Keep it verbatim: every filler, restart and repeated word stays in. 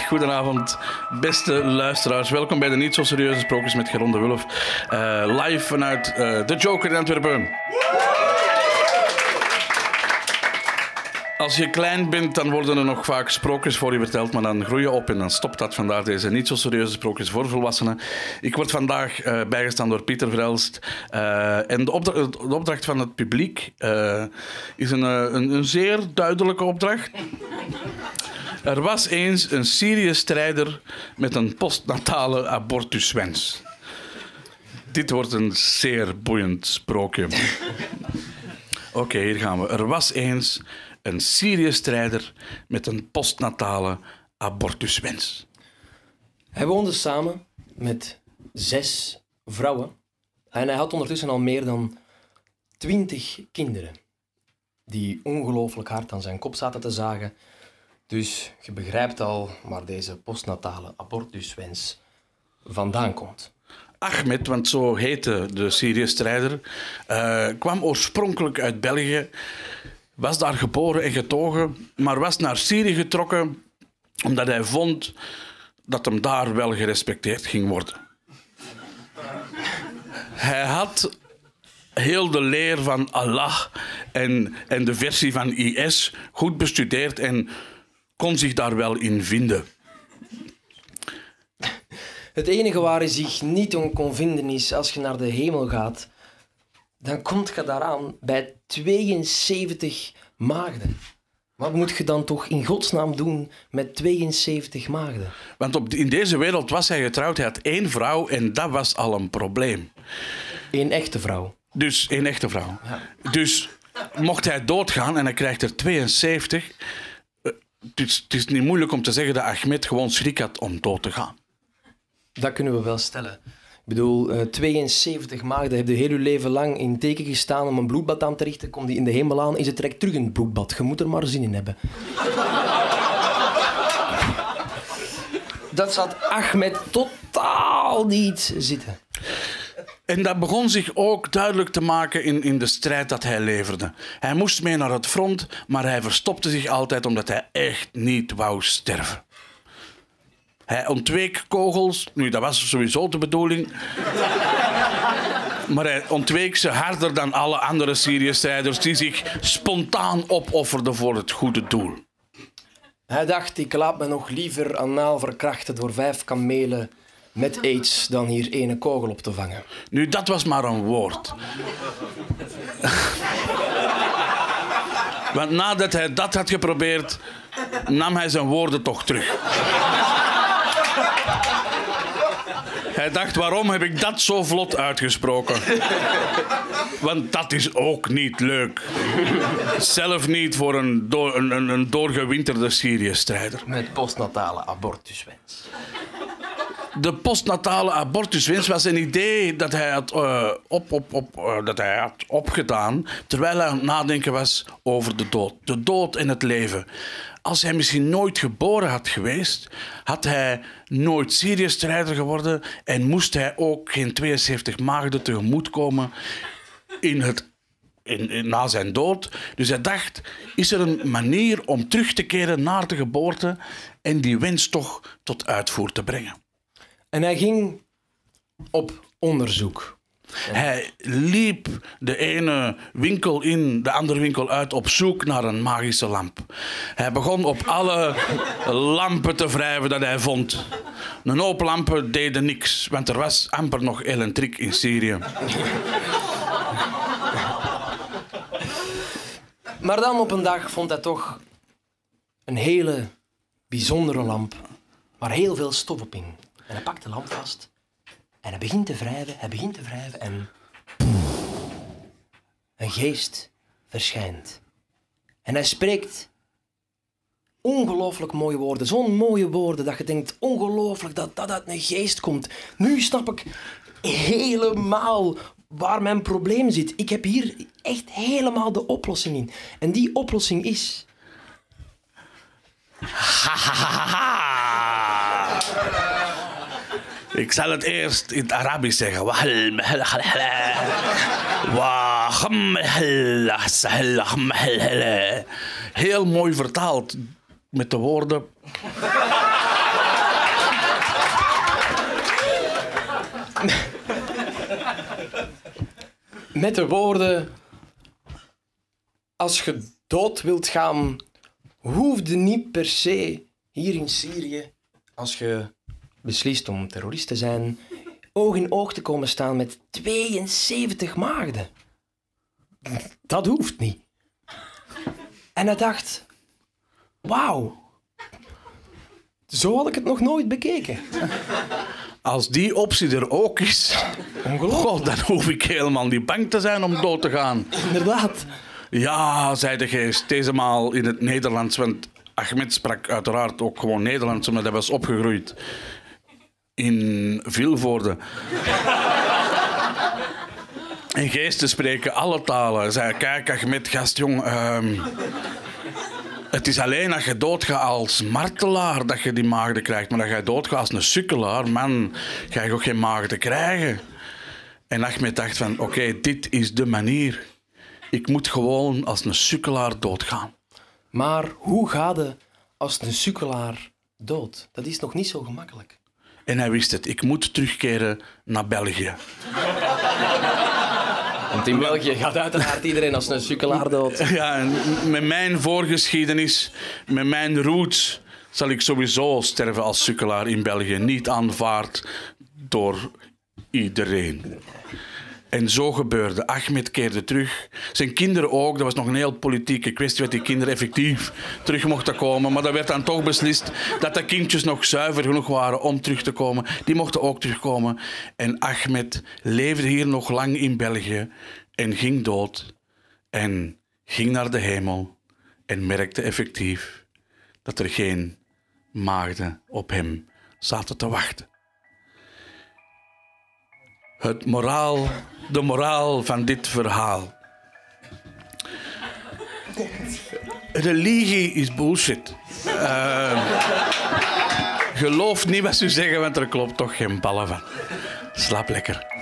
goedenavond, beste luisteraars. Welkom bij de Niet Zo Serieuze Sprookjes met Geron de Wulf. Uh, live vanuit uh, de Joker in Antwerpen. Als je klein bent, dan worden er nog vaak sprookjes voor je verteld, maar dan groei je op en dan stopt dat. Vandaar deze Niet Zo Serieuze Sprookjes voor volwassenen. Ik word vandaag uh, bijgestaan door Pieter Verhelst. Uh, en de, opdra- de opdracht van het publiek uh, is een, uh, een, een zeer duidelijke opdracht. Er was eens een Syrië strijder met een postnatale abortuswens. Dit wordt een zeer boeiend sprookje. Oké, okay, hier gaan we. Er was eens een Syrië strijder met een postnatale abortuswens. Hij woonde samen met zes vrouwen. En hij had ondertussen al meer dan twintig kinderen. Die ongelooflijk hard aan zijn kop zaten te zagen. Dus je begrijpt al waar deze postnatale abortuswens vandaan komt. Ahmed, want zo heette de Syrië-strijder, uh, kwam oorspronkelijk uit België, was daar geboren en getogen, maar was naar Syrië getrokken omdat hij vond dat hem daar wel gerespecteerd ging worden. Hij had heel de leer van Allah en, en de versie van I S goed bestudeerd en kon zich daar wel in vinden. Het enige waar hij zich niet om kon vinden is, als je naar de hemel gaat, dan komt je daaraan bij tweeënzeventig maagden. Wat moet je dan toch in godsnaam doen met tweeënzeventig maagden? Want op, in deze wereld was hij getrouwd, hij had één vrouw en dat was al een probleem. Eén echte vrouw. Dus, één echte vrouw. Ja. Dus mocht hij doodgaan en hij krijgt er tweeënzeventig... Het is, het is niet moeilijk om te zeggen dat Ahmed gewoon schrik had om dood te gaan. Dat kunnen we wel stellen. Ik bedoel, uh, tweeënzeventig maagden hebben heel je leven lang in teken gestaan om een bloedbad aan te richten. Komt die in de hemel aan, is het direct terug een bloedbad. Je moet er maar zin in hebben. Dat zat Ahmed totaal niet zitten. En dat begon zich ook duidelijk te maken in, in de strijd dat hij leverde. Hij moest mee naar het front, maar hij verstopte zich altijd omdat hij echt niet wou sterven. Hij ontweek kogels, nu dat was sowieso de bedoeling, maar hij ontweek ze harder dan alle andere Syrië-strijders die zich spontaan opofferden voor het goede doel. Hij dacht, ik laat me nog liever anaal verkrachten door vijf kamelen met aids dan hier ene kogel op te vangen. Nu, dat was maar een woord. Want nadat hij dat had geprobeerd, nam hij zijn woorden toch terug. Hij dacht, waarom heb ik dat zo vlot uitgesproken? Want dat is ook niet leuk. Zelf niet voor een, do- een, een, een doorgewinterde Syrië-strijder. Met postnatale abortuswens. De postnatale abortuswens was een idee dat hij had, uh, op, op, op, uh, dat hij had opgedaan terwijl hij aan het nadenken was over de dood. De dood en het leven. Als hij misschien nooit geboren had geweest, had hij nooit Syrië-strijder geworden en moest hij ook geen tweeënzeventig maagden tegemoetkomen in het, in, in, na zijn dood. Dus hij dacht, is er een manier om terug te keren naar de geboorte en die wens toch tot uitvoer te brengen? En hij ging op onderzoek. Hij liep de ene winkel in, de andere winkel uit op zoek naar een magische lamp. Hij begon op alle lampen te wrijven dat hij vond. Een hoop lampen deden niks, want er was amper nog elektriek in Syrië. Maar dan op een dag vond hij toch een hele bijzondere lamp waar heel veel stof op hing. En hij pakt de lamp vast en hij begint te wrijven, hij begint te wrijven en een geest verschijnt. En hij spreekt ongelooflijk mooie woorden, zo'n mooie woorden dat je denkt, ongelooflijk dat dat uit een geest komt. Nu snap ik helemaal waar mijn probleem zit. Ik heb hier echt helemaal de oplossing in. En die oplossing is... Ik zal het eerst in het Arabisch zeggen. Heel mooi vertaald met de woorden... met de woorden... Als je dood wilt gaan, hoefde niet per se hier in Syrië, als je beslist om terrorist te zijn, oog in oog te komen staan met tweeënzeventig maagden. Dat hoeft niet. En hij dacht, wauw, zo had ik het nog nooit bekeken. Als die optie er ook is, God, dan hoef ik helemaal niet bang te zijn om dood te gaan. Inderdaad. Ja, zei de geest, deze maal in het Nederlands, want Ahmed sprak uiteraard ook gewoon Nederlands, omdat hij was opgegroeid in Vilvoorde. En geesten spreken alle talen. Hij zei, kijk Ahmed, gastjong, um, het is alleen als je doodgaat als martelaar dat je die maagden krijgt, maar als je doodgaat als een sukkelaar, man, ga je ook geen maagden krijgen. En Ahmed dacht van, oké, okay, dit is de manier. Ik moet gewoon als een sukkelaar doodgaan. Maar hoe gaat het als een sukkelaar dood? Dat is nog niet zo gemakkelijk. En hij wist het. Ik moet terugkeren naar België. Want in België gaat uiteraard iedereen als een sukkelaar dood. Ja, en met mijn voorgeschiedenis, met mijn roots, zal ik sowieso sterven als sukkelaar in België. Niet aanvaard door iedereen. En zo gebeurde. Ahmed keerde terug. Zijn kinderen ook. Dat was nog een heel politieke kwestie dat die kinderen effectief terug mochten komen. Maar dat werd dan toch beslist dat de kindjes nog zuiver genoeg waren om terug te komen. Die mochten ook terugkomen. En Ahmed leefde hier nog lang in België en ging dood. En ging naar de hemel en merkte effectief dat er geen maagden op hem zaten te wachten. Het moraal, de moraal van dit verhaal. Religie is bullshit. Uh, geloof niet wat ze zeggen, want er klopt toch geen ballen van. Slaap lekker.